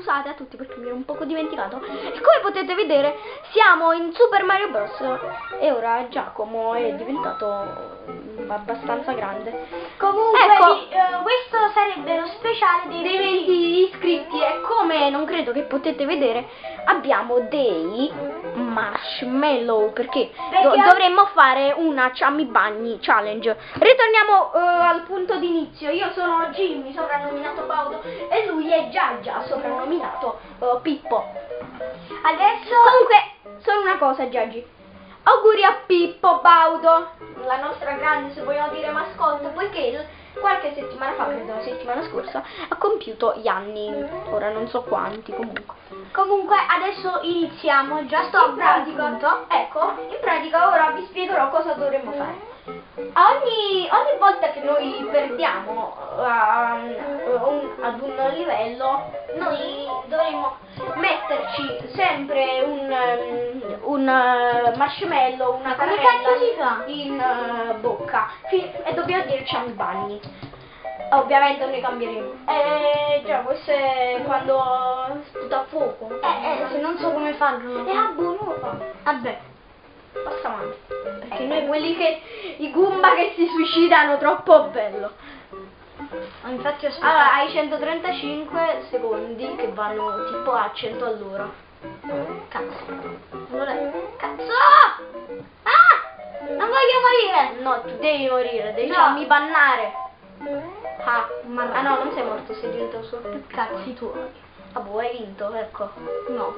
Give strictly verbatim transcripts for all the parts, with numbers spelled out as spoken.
scusate a tutti perché mi ero un poco dimenticato. E come potete vedere siamo in Super Mario Bros. E ora Giacomo è diventato abbastanza grande. Comunque ecco, di, uh, questo sarebbe lo speciale dei, dei venti iscritti e come non credo che potete vedere abbiamo dei marshmallow perché, do dovremmo fare una Ciammi Bagni challenge. Ritorniamo uh, al punto d'inizio. Io sono Jimmy, soprannominato Baudo, e lui è Giaggia, soprannominato uh, Pippo. Adesso comunque solo una cosa, Giaggi, auguri a Pippo Baudo, la nostra grande, se vogliamo dire, mascotte, poiché qualche settimana fa, credo la settimana scorsa, ha compiuto gli anni, ora non so quanti, comunque. Comunque adesso iniziamo, già sto in pratica, ecco, in pratica ora vi spiegherò cosa dovremmo fare. Ogni, ogni volta che noi perdiamo uh, un, ad un livello, noi dovremmo metterci sempre un, um, un uh, marshmallow, una caramella in uh, bocca e dobbiamo dire Ciammi Bagni. Ovviamente noi cambieremo. Eh già, questo è quando sputa fuoco. Eh, eh, se non so come farlo. E ah, buono lo fa. Vabbè. Passa avanti. Perché noi quelli che i Goomba che si suicidano troppo bello. Infatti ho allora hai centotrentacinque secondi che vanno tipo a cento all'ora. Cazzo. Allora, cazzo! Ah! Non voglio morire! No, tu devi morire, devi farmi no. bannare. Ah, ma ah no, non sei morto, sei diventato solo più cazzi tuoi. Ah boh, hai vinto, ecco. No.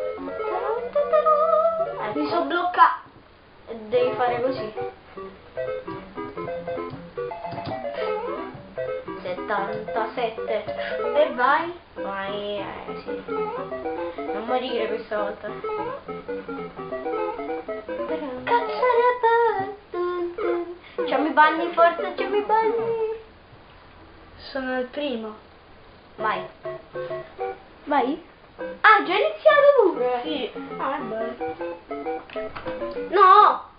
Ecco. Mi sono bloccato. Devi fare così. settantasette. E vai. Vai, eh sì. Non morire questa volta. Cazzo. Ciammi Bagni, forza, Ciammi Bagni. Sono il primo. Vai. Vai? Ah, già iniziato pure? Sì. Ah, è bello. No!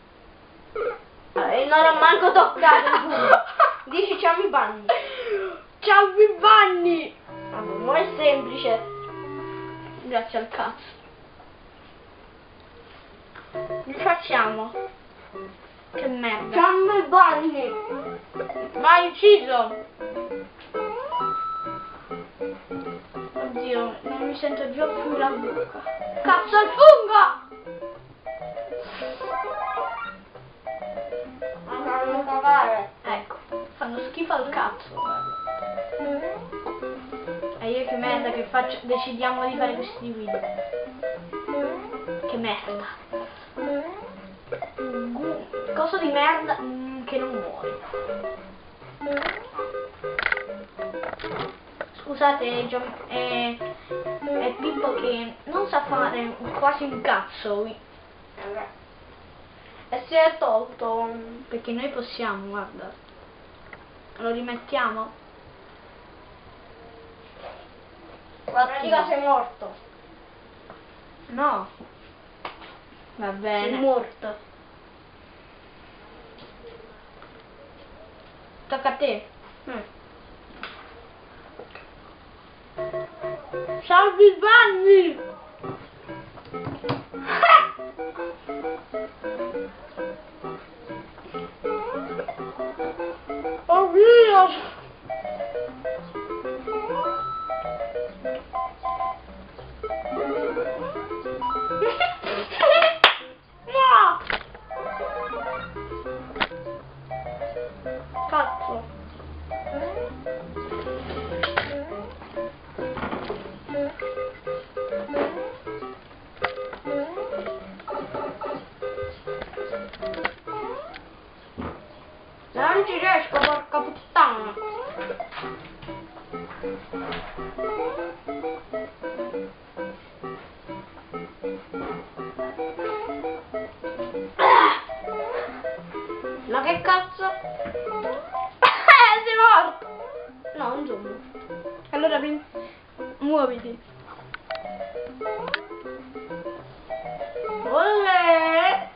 Eh, non ho manco toccato. Dici Ciammi Bagni. Ciammi Bagni! Vabbè, ma è semplice. Grazie al cazzo. Rifacciamo. Che merda. Ciammi Bagni. Vai, ucciso. Oddio, non mi sento già più la bocca. Cazzo, il fungo! Ma non cagare. Ecco, fanno schifo al cazzo. E io che merda che faccio, decidiamo di fare questi video. Che merda. Coso di merda mm, che non muore. Scusate, Gio è, è Pippo che non sa fare quasi un cazzo. E si è tolto. Perché noi possiamo, guarda. Lo rimettiamo. Pratica sei morto. No. Va bene. Sei morto. Tocca a te. Mm. Salvi Bagni! Oh mio! No! Cazzo! Non ci riesco, porca puttana. Ma che cazzo? Sei morto! No, non sono morto. Allora muoviti. Olè!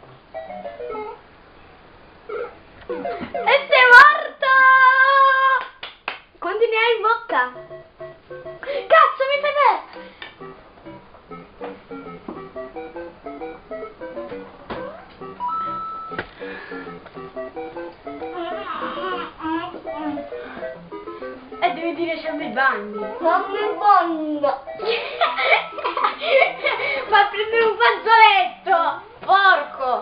E sei morto! Quanti ne hai in bocca? Cazzo, mi fai perdere! bagni. Fammi il bagno. Va a prendere un fazzoletto, porco.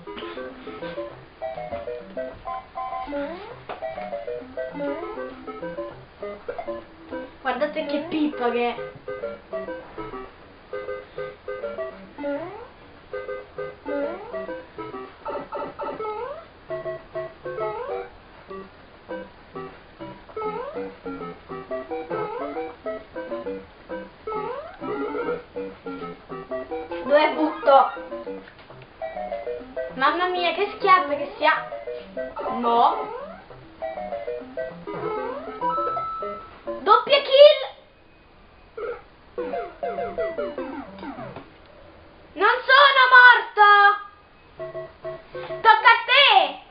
Guardate che pippa che è. Dove butto? Mamma mia, che schiatte che si ha. No. Doppia kill. Non sono morto. Tocca a te.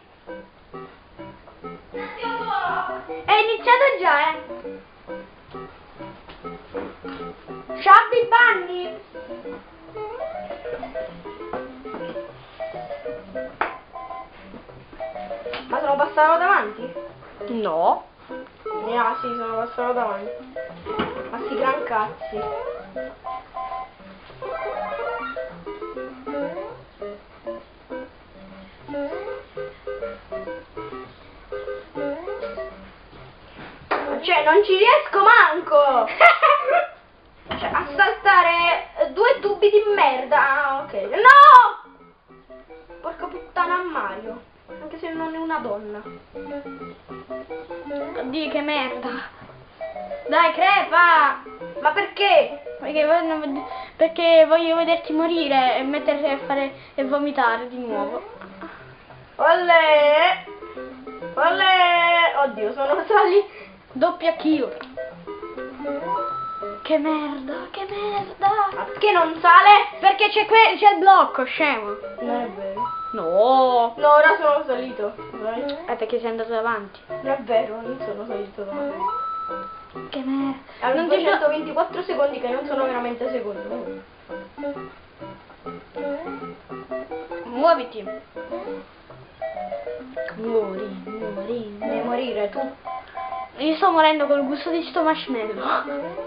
È iniziato già, eh. Sciabbi i bagni. Ma sono passato davanti? No. Ah sì, sono passato davanti. Ma sti gran cazzi. Cioè, non ci riesco manco! Cioè, a saltare due tubi di merda. Ah, ok. No! Porca puttana a Mario. Anche se non è una donna. Oddio, che merda. Dai, crepa. Ma perché? Perché voglio, perché voglio vederti morire e metterti a fare e vomitare di nuovo. Olle! Olle! Oddio, sono sali. Doppia kill. Che merda, che merda. Ma perché non sale? Perché c'è que- c'è il blocco, scemo. Non è vero. No. No, ora sono salito. Vai. È perché sei andato davanti. Non è vero, non sono salito davanti. Che merda. Hanno Non ti do- duecentoventiquattro secondi che non sono veramente secondi. Muoviti. Muori, muori. Devi morire tu. Io sto morendo col gusto di sto marshmallow.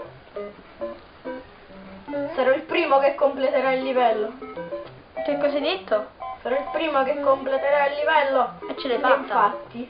Sarò il primo che completerà il livello. Che cosa hai detto? Sarò il primo che completerà il livello. E ce l'hai E fatta. infatti.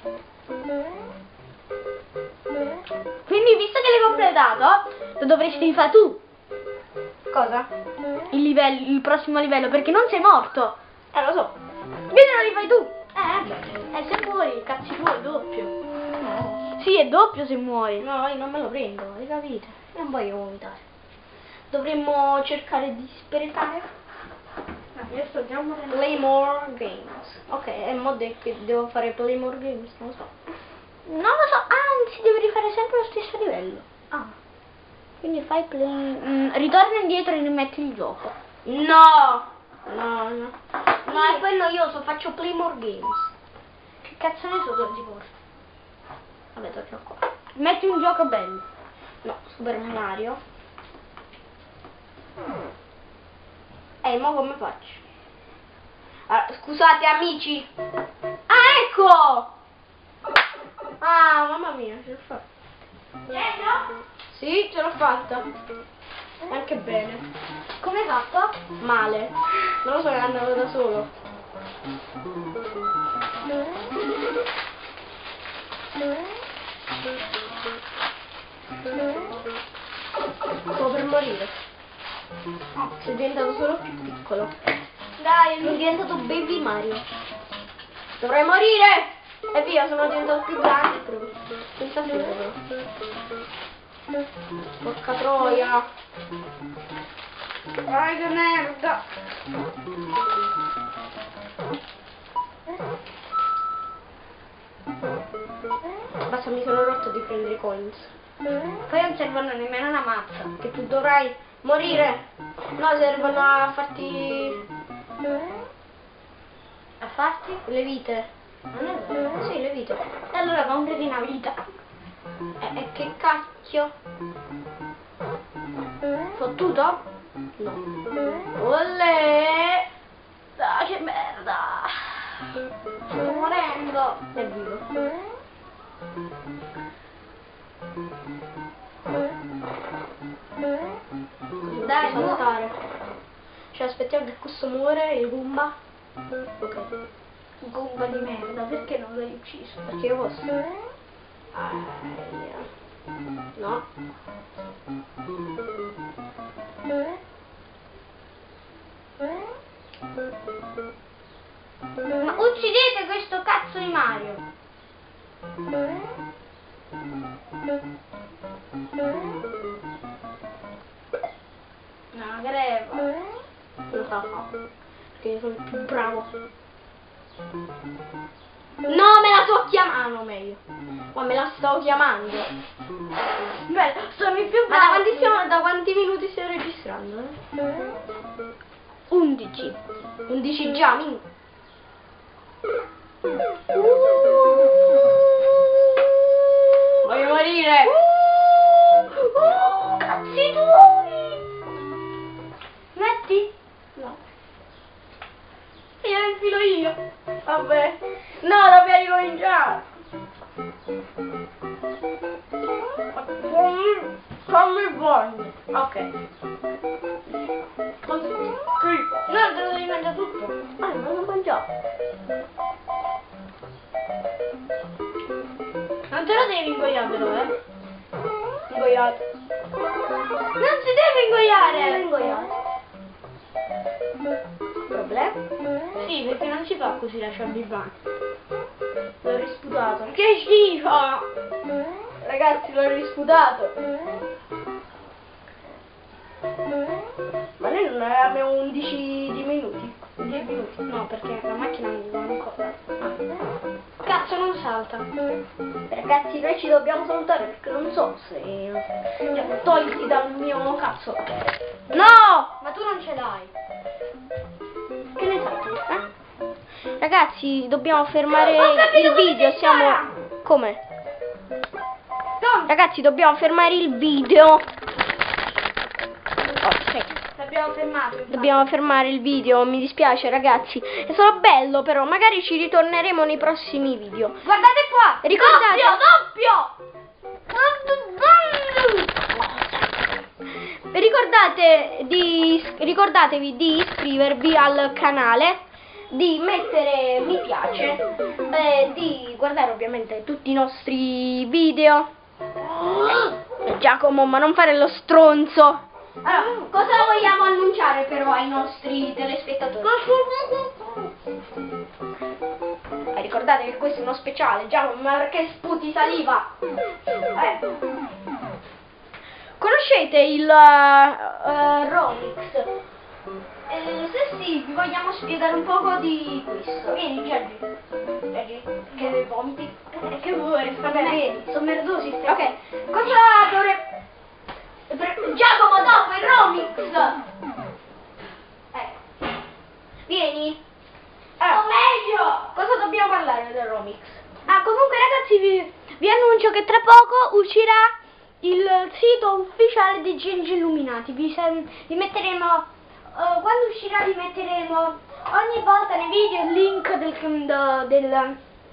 Quindi visto che l'hai completato, lo dovresti fare tu. Cosa? Il livello, il prossimo livello, perché non sei morto. Eh, lo so. Quindi lo rifai tu. Eh, beh. E se muori, cazzi tu, è doppio. No. Sì, è doppio se muori. No, io non me lo prendo, hai capito? Non voglio vomitare. Dovremmo cercare di sprecare. Ah, io sto già morendo. Play more games. Ok, e mo de- che devo fare play more games, non lo so. Non lo so, anzi, devi rifare sempre lo stesso livello. Ah. Quindi fai play. Mm, ritorna indietro e rimetti il gioco. No! No, no. No, è quello io so, faccio play more games. Che cazzo ne so dove ti porto? Vabbè, torno qua. Metti un gioco bello. No, Super Mario. E mo come faccio? Allora, scusate amici. Ah, ecco! Ah, mamma mia, ce l'ho fatta. Sì, ce l'ho fatta. Anche bene. Come hai fatto? Male. Non lo so, è andato da solo. Sto per morire. Sei diventato solo più piccolo. Dai, sono diventato Baby Mario. Dovrei morire! E via, sono diventato più grande proprio. Senza filo però. Porca troia. Dai che merda. Basta, mi sono rotto di prendere i coins. Poi non servono nemmeno una mazza. Che tu dovrai morire. No, servono a farti A farti? le vite. Non è vero. Sì, le vite. E allora comprati una vita. E, e che cacchio? Fottuto? No. Olle! Ah, che merda. Sto morendo. È vivo. Dai, Fa no. stare. Cioè aspettiamo che questo muore, il Goomba. Ok. Gomma di merda, perché non l'hai ucciso? Perché io posso. Ah, no. Ma uccidete questo cazzo di Mario! Una greva. Non sta a fare. Perché io sono il più bravo. No, me la sto chiamando meglio. Ma me la sto chiamando. Beh, sono il più bravo. Ma da quanti, stiamo, da quanti minuti stiamo registrando? Eh? undici. undici già, min. Voglio morire. Oh, cazzi tuoi! Metti? No. Io la infilo io. Vabbè. No, dobbiamo ricominciare. Fammi il buono. Ok. Così. No, te lo devi mangiare tutto. Ah, non lo mangiavo. Non te lo devi ingoiare però, eh. Ingoiato. Non si deve ingoiare. Non ingoiare. Problema? Sì, perché non si fa così lascia il bibano. L'ho risputato. Che schifo! Ragazzi, l'ho risputato. Ma noi non abbiamo undici di minuti. dieci minuti. No, perché la macchina non va ancora. Ah. Cazzo, non salta. Ragazzi, noi ci dobbiamo salutare perché non so se... Cioè, togliti dal mio cazzo. No! Ma tu non ce l'hai. Che ne sai tu, eh? Ragazzi, dobbiamo fermare Ho capito il come video, si siamo... spara! Come? No, Ragazzi, dobbiamo fermare il video. Oh, sì. l'abbiamo fermato. infatti. Dobbiamo fermare il video, mi dispiace ragazzi. È stato bello però, magari ci ritorneremo nei prossimi video. Guardate qua. Ricordate- Doppio, Ricordate di, ricordatevi di iscrivervi al canale, di mettere mi piace, e di guardare ovviamente tutti i nostri video. Eh, Giacomo, ma non fare lo stronzo. Allora, cosa vogliamo annunciare però ai nostri telespettatori? Eh, ricordate che questo è uno speciale, Giacomo, ma perché sputi saliva? Eh. Conoscete il uh, uh, Romix? Eh, se sì, vi vogliamo spiegare un poco di questo. Vieni, Giorgi. Giorgi, che vomiti? Eh, che vuoi? Va bene, vieni. Sono merdosi. Ok, cosa dovrebbe... Giacomo, dopo il Romix! Ecco. Vieni. Allora, meglio! Cosa dobbiamo parlare del Romix? Ah, comunque ragazzi, vi, vi annuncio che tra poco uscirà il sito ufficiale di G N G Illuminati. Vi, vi metteremo, uh, quando uscirà vi metteremo ogni volta nei video il link del, del, del,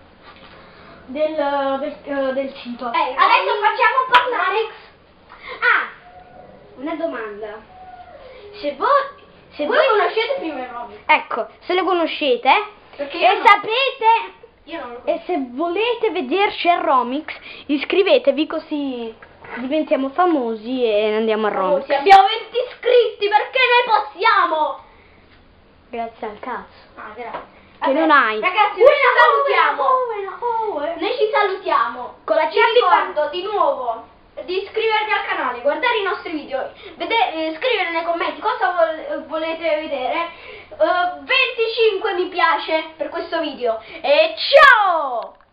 del, del, uh, del sito. Eh, Adesso facciamo parlare. Ah, una domanda. Se voi, se Voi voi conoscete prima il Romix? ecco, se lo conoscete Perché io e no. sapete Io non lo e se volete vederci al Romix, iscrivetevi così diventiamo famosi e andiamo al Romix. Abbiamo venti iscritti, perché noi possiamo? Grazie al cazzo. Ah, grazie. Che non hai. Ragazzi, noi ci salutiamo. Noi ci salutiamo. Con la Ci ricordo di nuovo di iscrivervi al canale, guardare i nostri video, vedere, eh, scrivere nei commenti cosa vol volete vedere, uh, venticinque mi piace per questo video e ciao!